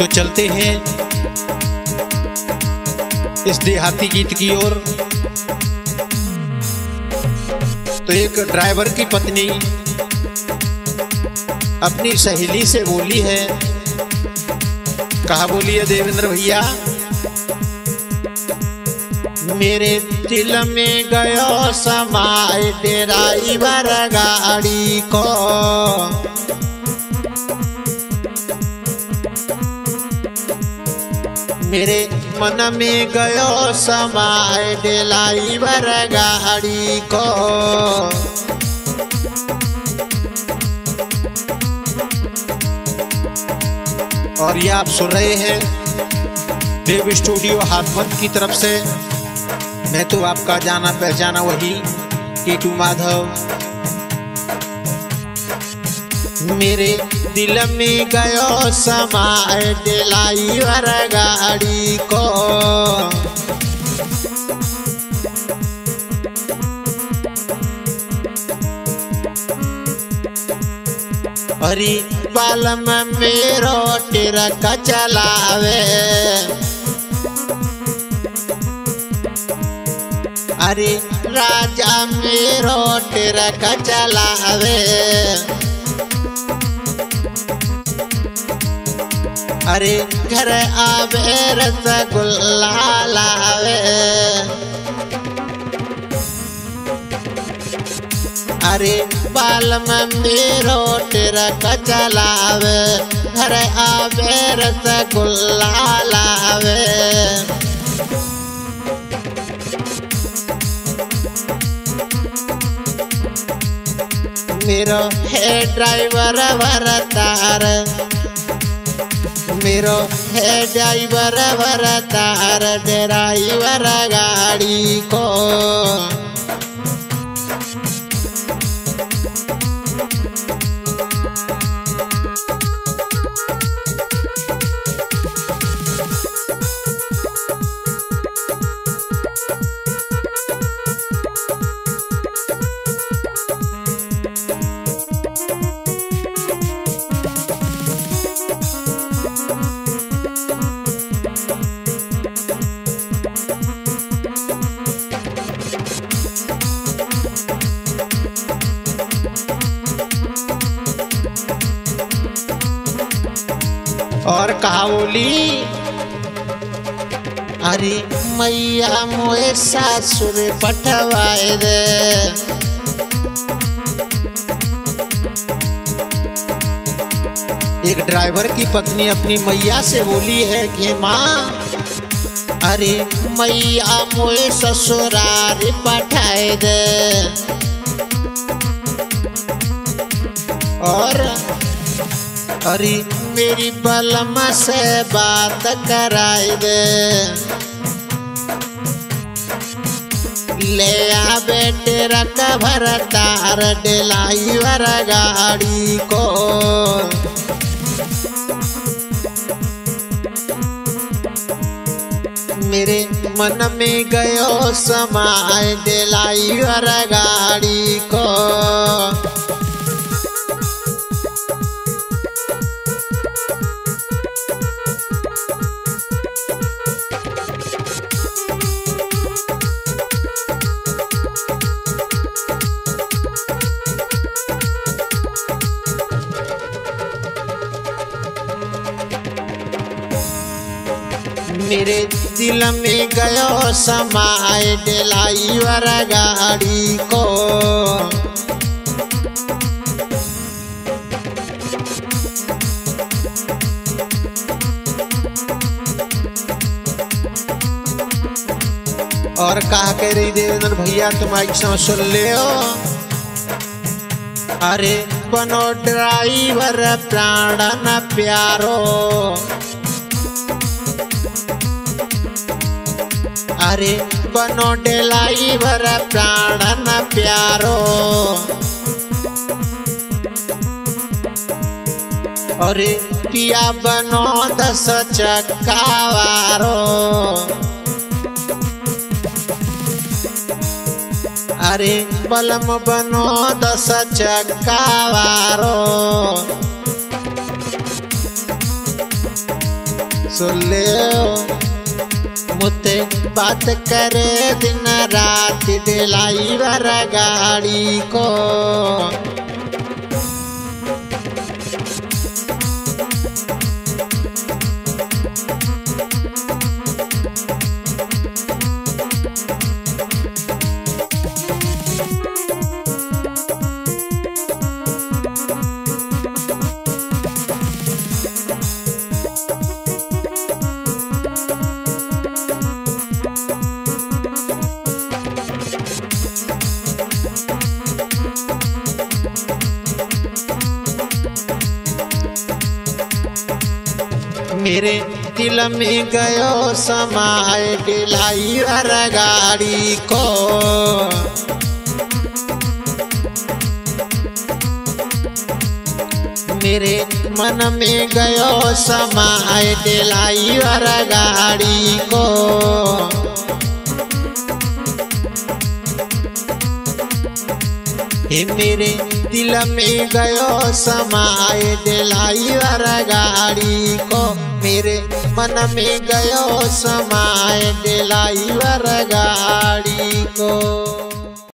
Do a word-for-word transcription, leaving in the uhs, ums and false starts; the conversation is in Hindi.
तो चलते हैं इस देहाती गीत की ओर। तो एक ड्राइवर की पत्नी अपनी सहेली से बोली है, कहा बोली है देवेंद्र भैया, मेरे दिल में गयो समाए ड्राइवर गाड़ी को, मेरे मन में गयो समाए ड्राइवर गाड़ी को। और ये आप सुन रहे हैं देव स्टूडियो हाथमत की तरफ से। मैं तो आपका जाना पहचाना वही कीटू माधव। मेरे दिल में गयो समाए ड्राइवर गाड़ी को, अरे बालम मेरो ट्रक चलावे, अरे राजा मेरो ट्रक चलावे, अरे घर आवे रसगुल्ला लावे, अरे बालम मेरो ट्रक चलावे, घर आवे रसगुल्ला लावे। मेरो है ड्राइवर वरतार, मेरो है ड्राइवर वरतार ड्राइवर गाड़ी को। और कहा बोली, अरे मैया मोए सासुर पठवाए दे, एक ड्राइवर की पत्नी अपनी मैया से बोली है कि माँ, अरे मैया मोए ससुराल पठाए दे। और अरे मेरी बलमा से बात कराए दे, ले आ बेटे रख भरतार ड्राइवर गाड़ी को। मेरे मन में गयो समाए ड्राइवर गाड़ी को। मेरे दिल में गयो समाए ड्राइवर गाड़ी को। और कहा कह रही देवेंद्र भैया, तुम ऐसा सुन ले हो, अरे बनो ड्राइवर प्राण न प्यारो, अरे बनो ड्राइवर प्राण न प्यारो, अरे पिया बनो दस चक्का वारो, अरे बलम बनो दस चक्का वारो। सुन ले मुझे बात करे दिन रात ड्राइवर गाड़ी को। मेरे दिल में गयो समाए ड्राइवर गाड़ी को। मेरे मन में गयो समाए ड्राइवर गाड़ी को। हे मेरे दिल में गयो समाए ड्राइवर गाड़ी को। मेरे मन में गयो समाए ड्राइवर गाड़ी को।